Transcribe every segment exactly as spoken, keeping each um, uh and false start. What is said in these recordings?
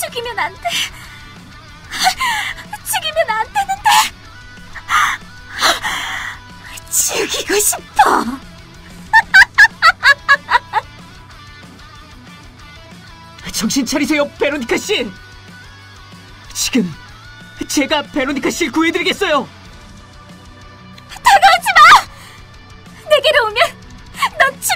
죽이면 안 돼. 죽이면 안 되는데. 죽이고 싶어. 정신 차리세요, 베로니카 씨. 지금 제가 베로니카 씨를 구해드리겠어요. 다가오지 마! 내게로 오면 넌 죽을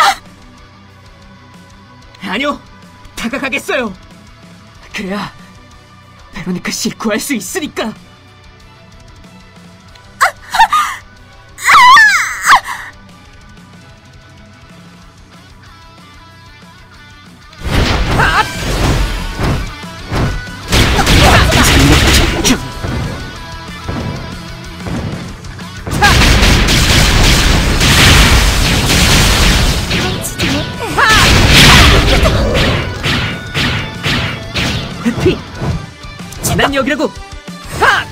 거야. 아니요, 다가가겠어요. 그래야 베로니카 씨를 구할 수 있으니까. 난 여기라고! 하!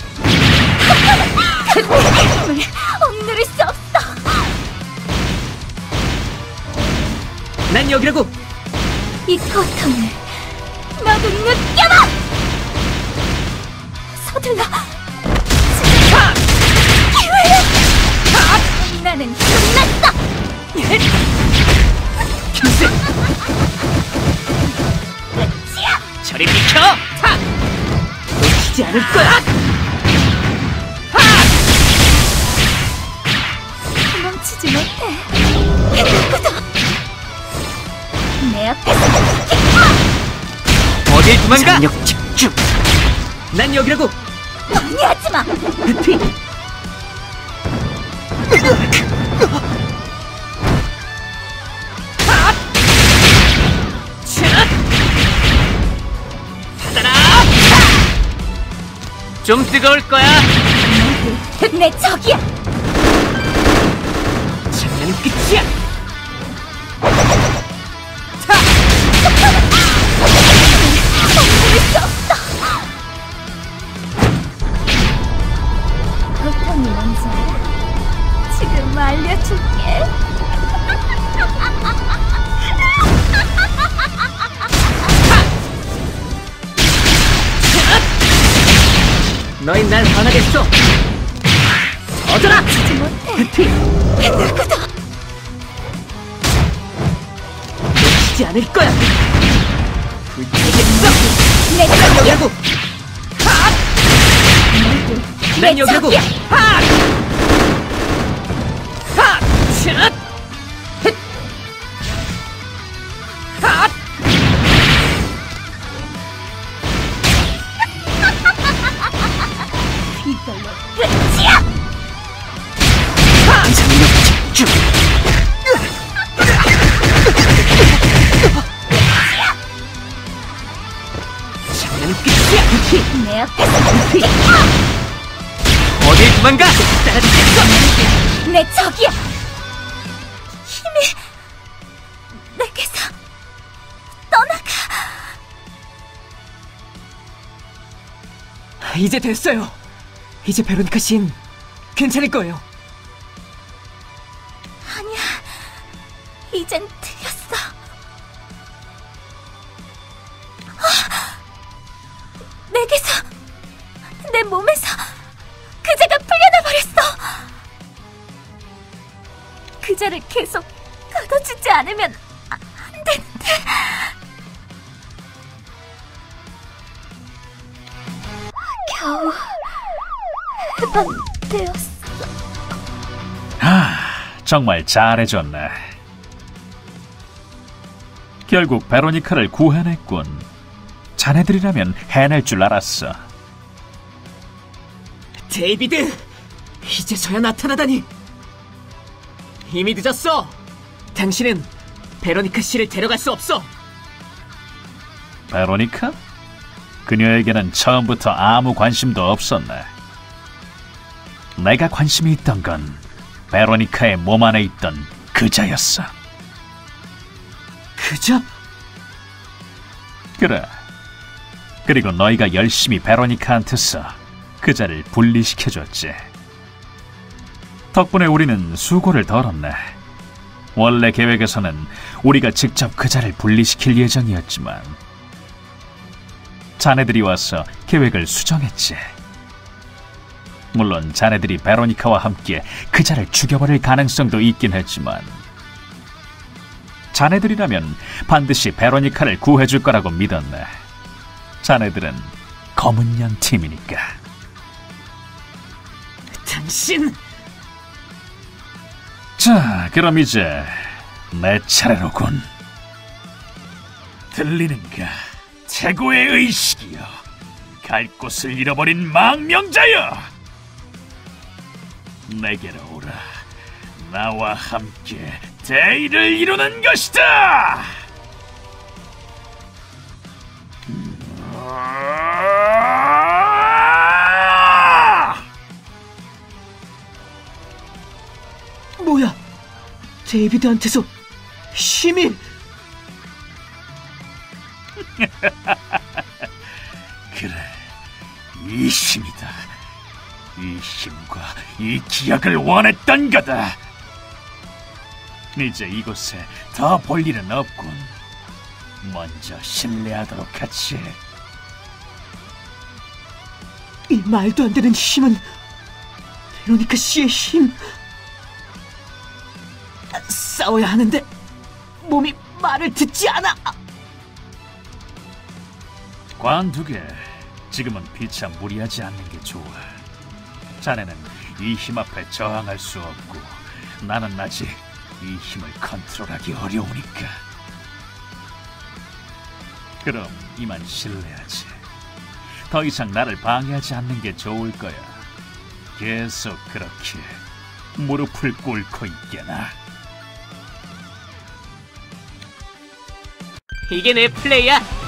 힘을 억누를 수 없어. 난 여기라고! 이 고통을 너도 느껴봐! 서둘러! 하! 기회야! 하! 나는 끝났어! 글쎄! 저리 비켜! 하! 놓치지 않을 거야! 하! 도망치지 못해. 누구도 내 앞에서 어딜 도망가! 장력 집중! 난 여기라고! 방해하지 마! 피! 좀 뜨거울 거야. 내 적이야. 장난은 끝이야. 타! 억누를 수 없어. 고통이 뭔지 알아? 지금 알려줄게. 너희 날 화나겠어. 어쩌라! 치지 못해. 피! 누구도 놓치지 않을 거야. 불태우겠어. 내 난 적이야. 여기라고. 하! 난 내 여기라고. 적이야. 하! 하! 얏! 헷! 하! 이걸로 끝이야. 하! 장력 집중. 장난은 끝이야. 피! 내 앞에서 피! 어딜 도망가! 따라주겠어! 내 적이야. 힘이 내게서 떠나가. 이제 됐어요. 이제 베로니카 씨는 괜찮을 거예요. 아니야, 이젠 틀렸어. 아, 내게서, 내 몸에서 그자가 풀려나 버렸어. 그자를 계속 가둬주지 않으면 안 되는데. 겨우 해방되었어. 아, 정말 잘해줬네. 결국 베로니카를 구해냈군. 자네들이라면 해낼 줄 알았어. 데이비드! 이제서야 나타나다니! 이미 늦었어! 당신은 베로니카 씨를 데려갈 수 없어! 베로니카? 그녀에게는 처음부터 아무 관심도 없었네. 내가 관심이 있던 건 베로니카의 몸 안에 있던 그자였어. 그자? 그래. 그리고 너희가 열심히 베로니카한테서 그자를 분리시켜줬지. 덕분에 우리는 수고를 덜었네. 원래 계획에서는 우리가 직접 그자를 분리시킬 예정이었지만 자네들이 와서 계획을 수정했지. 물론 자네들이 베로니카와 함께 그자를 죽여버릴 가능성도 있긴 했지만 자네들이라면 반드시 베로니카를 구해줄 거라고 믿었네. 자네들은 검은 양 팀이니까. 당신! 자, 그럼 이제 내 차례로군. 들리는가, 최고의 의식이여, 갈 곳을 잃어버린 망명자여! 내게로 오라. 나와 함께 대의를 이루는 것이다! 뭐야? 데이비드한테서 힘이... 그래, 이 힘이다. 이 힘과 이 기약을 원했던 거다. 이제 이곳에 더 볼 일은 없군. 먼저 신뢰하도록 하지. 이 말도 안 되는 힘은 베로니카 씨의 힘. 싸워야 하는데 몸이 말을 듣지 않아. 관두게. 지금은 피차 무리하지 않는 게 좋아. 자네는 이 힘 앞에 저항할 수 없고 나는 아직 이 힘을 컨트롤하기 어려우니까. 그럼 이만 실례하지. 더 이상 나를 방해하지 않는 게 좋을 거야. 계속 그렇게 무릎을 꿇고 있게나. 이게 내 플레이야.